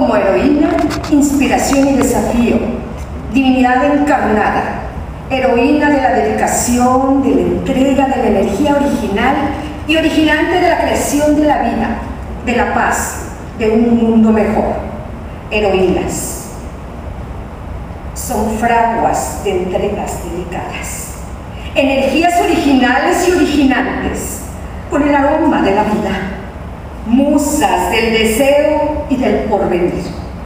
como heroína, inspiración y desafío, divinidad encarnada, heroína de la dedicación, de la entrega, de la energía original y originante de la creación de la vida, de la paz, de un mundo mejor. Heroínas son fraguas de entregas delicadas, energías originales y originantes, con el aroma de la vida, musas del deseo y del porvenir.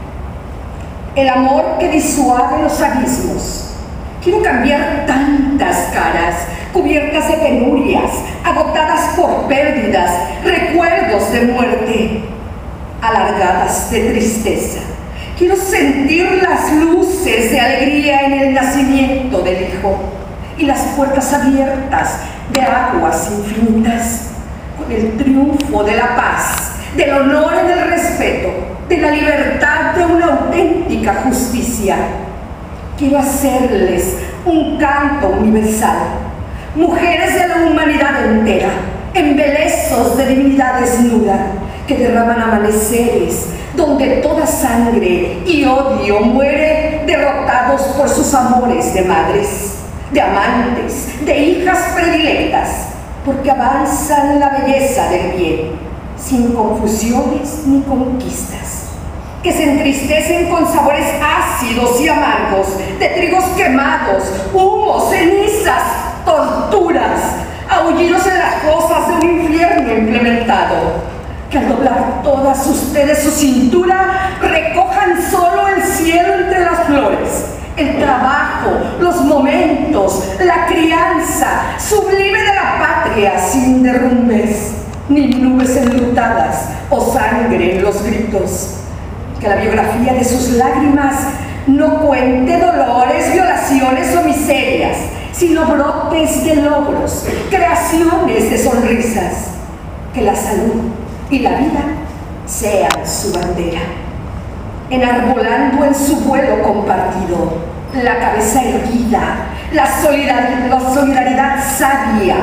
El amor que disuade los abismos. Quiero cambiar tantas caras, cubiertas de penurias, agotadas por pérdidas, recuerdos de muerte, alargadas de tristeza. Quiero sentir las luces de alegría en el nacimiento del Hijo y las puertas abiertas de aguas infinitas, con el triunfo de la paz, del honor y del respeto, de la libertad de una auténtica justicia. Quiero hacerles un canto universal, mujeres de la humanidad entera, embelezos de divinidad desnuda, que derraman amaneceres donde toda sangre y odio muere, derrotados por sus amores de madres, de amantes, de hijas predilectas, porque avanzan la belleza del bien, sin confusiones ni conquistas, que se entristecen con sabores ácidos y amargos, de trigos quemados, humos, cenizas, torturas, aullidos en las fosas de un infierno implementado, que al doblar todas ustedes su cintura, recojan solo el cielo entre las flores, el trabajo, los momentos, la crianza sublime de la patria, sin derrumbes, ni nubes enlutadas o sangre en los gritos. Que la biografía de sus lágrimas no cuente dolores, violaciones o miserias, sino brotes de logros, creaciones de sonrisas. Que la salud y la vida sean su bandera, enarbolando en su vuelo compartido la cabeza erguida, la solidaridad sabia,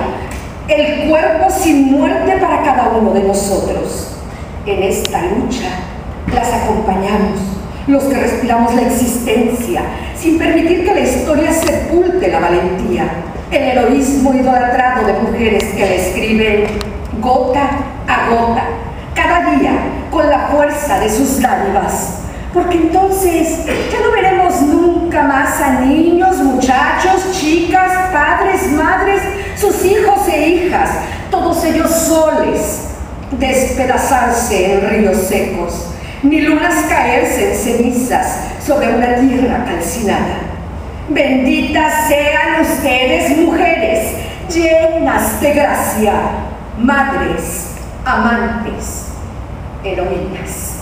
el cuerpo sin muerte para cada uno de nosotros. En esta lucha las acompañamos, los que respiramos la existencia, sin permitir que la historia sepulte la valentía, el heroísmo idolatrado de mujeres que la escriben gota a gota, cada día, con la fuerza de sus dádivas. Porque entonces ya no veremos nunca más a niños, muchachos, chicas, padres, madres, sus hijos e hijas, todos ellos soles, despedazarse en ríos secos, ni lunas caerse en cenizas sobre una tierra calcinada. Benditas sean ustedes, mujeres, llenas de gracia, madres, amantes, heroínas.